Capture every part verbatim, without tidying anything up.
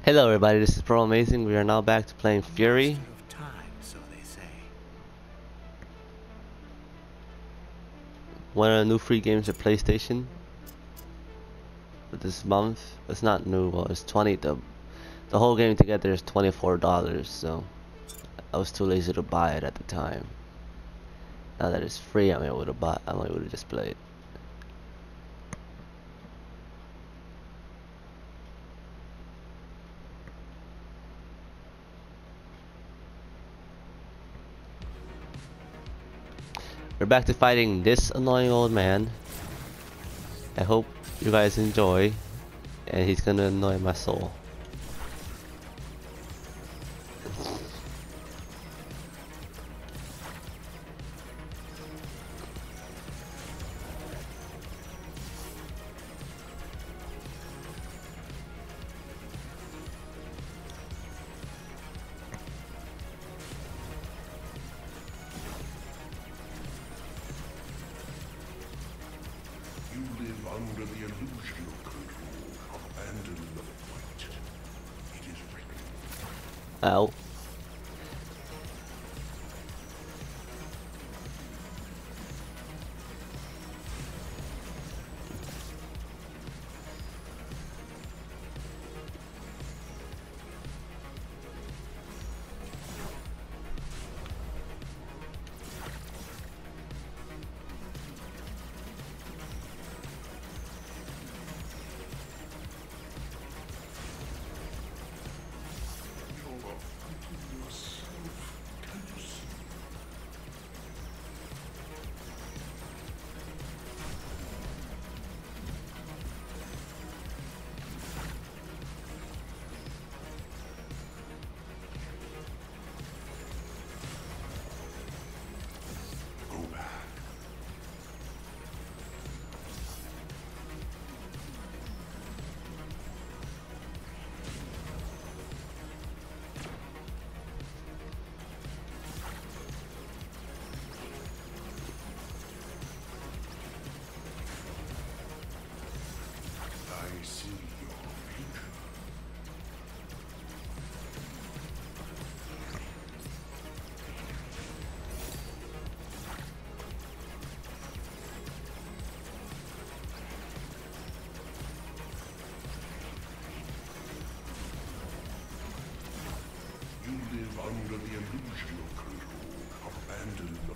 Hello everybody, this is Pro Amazing. We are now back to playing Fury. Master of time, so they say. One of the new free games at PlayStation for this month. It's not new, well it's twenty the the whole game together is twenty-four dollars, so I was too lazy to buy it at the time. Now that it's free, I'm able to buy I'm able to just play it. We're back to fighting this annoying old man. I hope you guys enjoy, and he's gonna annoy my soul. You live under the illusion of control. Abandon the fight. It is written. Ow. I see your future. You live under the illusion of control. Abandon the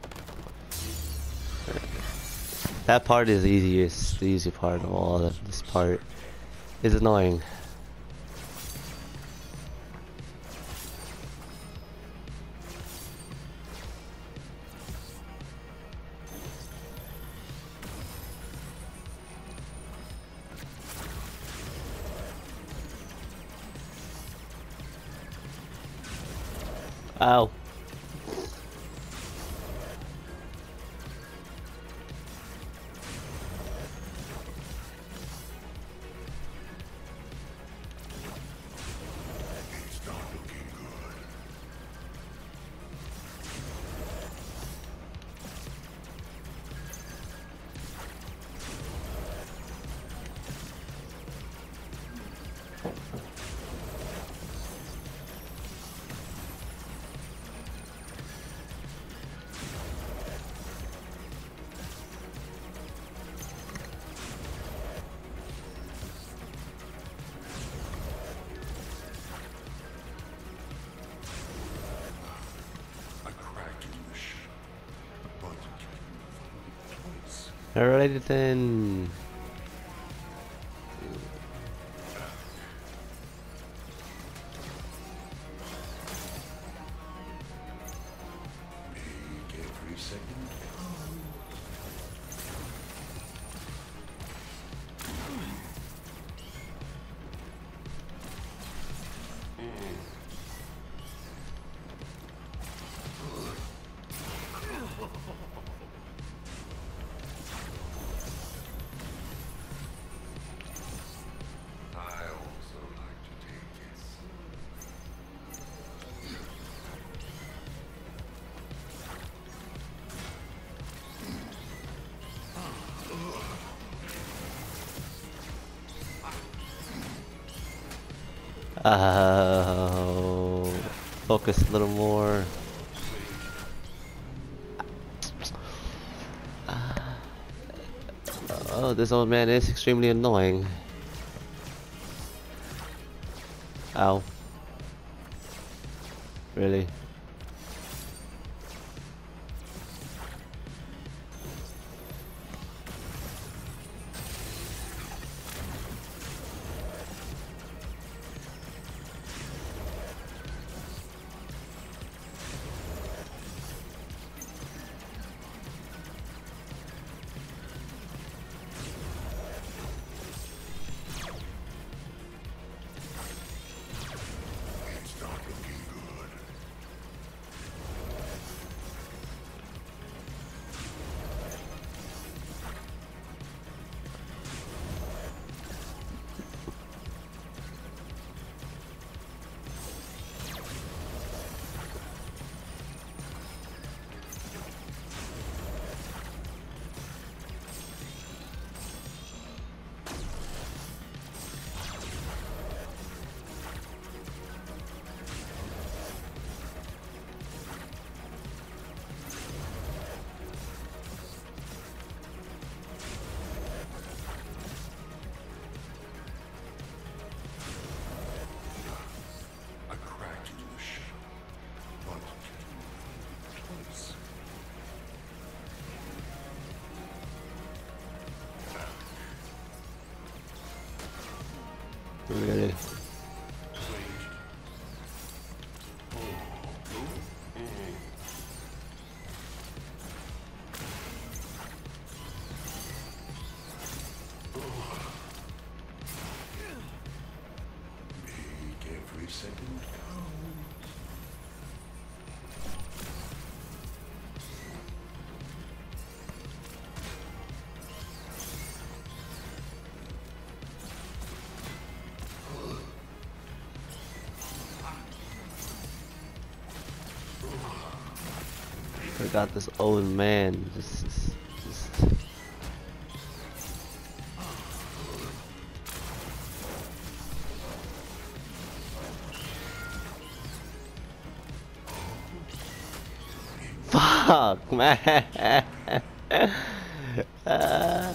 That part is the easiest, the easy part of all of this part. It's annoying. Ow. It's not looking good. I cracked the ship, but twice. Alrighty then. Make every second count. Oh, focus a little more. Oh, this old man is extremely annoying. Ow. Really? It's not looking good. I cracked into the shell, but twice. Really? Make every second count. Forgot this old man. Just, just, just. Fuck, man. Uh,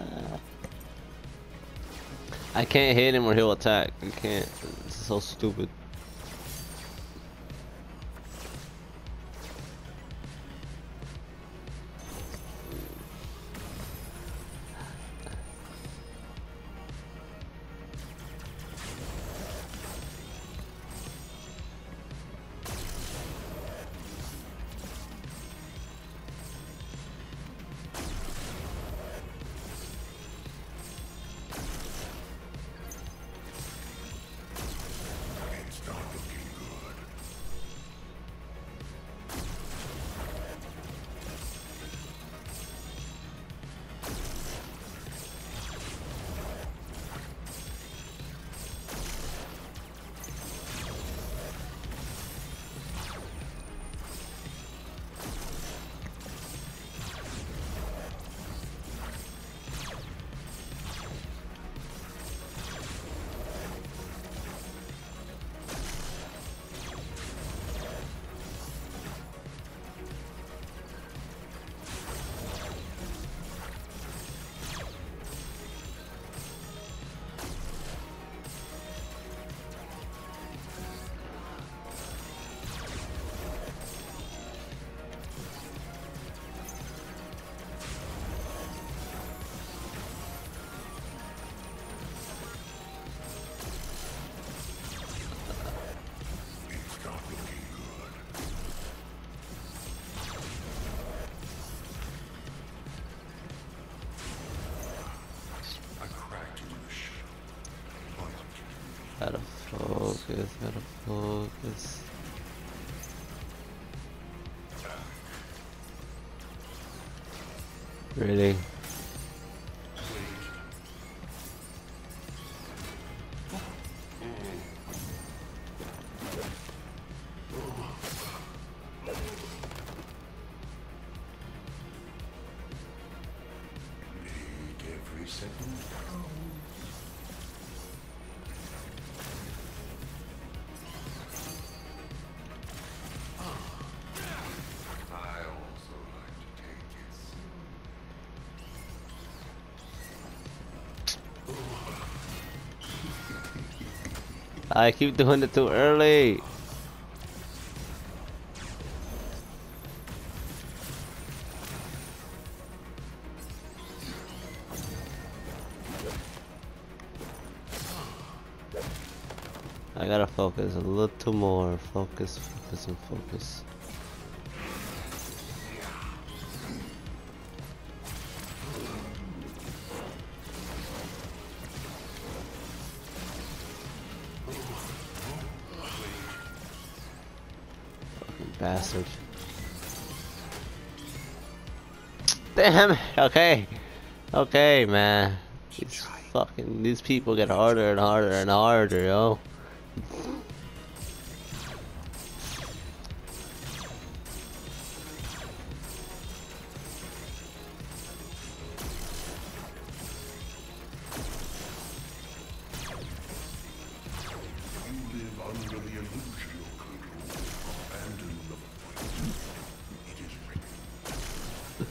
I can't hit him or he'll attack. I can't. This is so stupid. It's not looking good. It's not looking good. I cracked into the shell, but Gotta focus, gotta focus. Really? make every second count. I keep doing it too early. I gotta focus a little more. Focus, focus, and focus. Fucking bastard. Damn it. Okay. Okay, man. These fucking these people get harder and harder and harder, yo. You live under the illusion of control. Abandon the fight. It is written.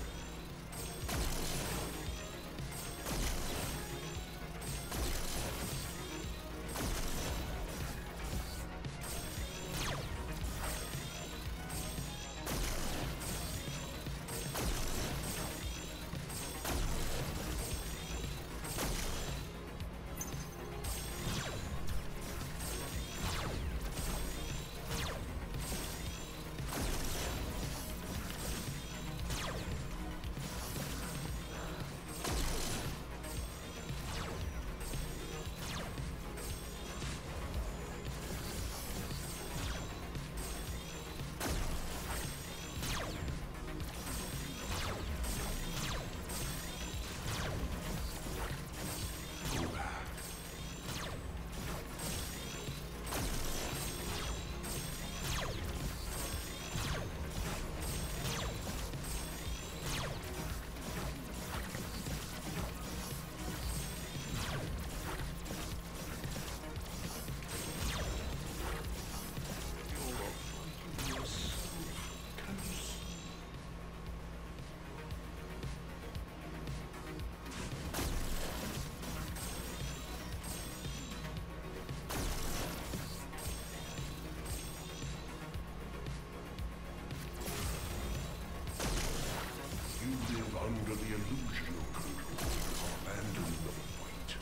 You live under the illusion of control. Abandon the fight.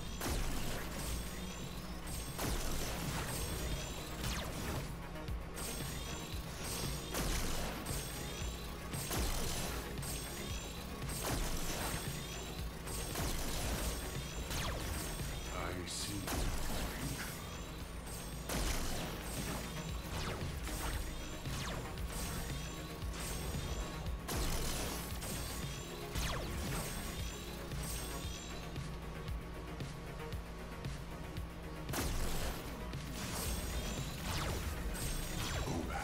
I see the future. Go back.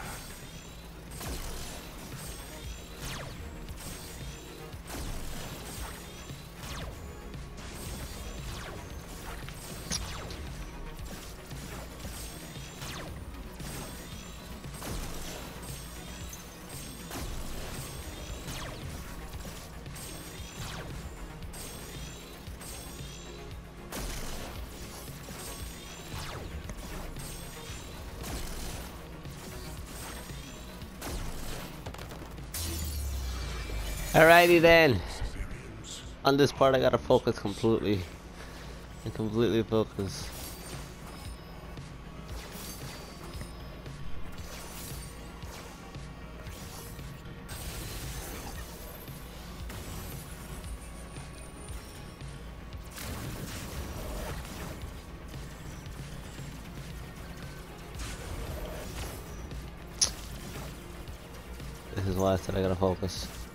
Alrighty then. Experience. On this part I gotta focus completely. And completely focus. This is why I said I gotta focus.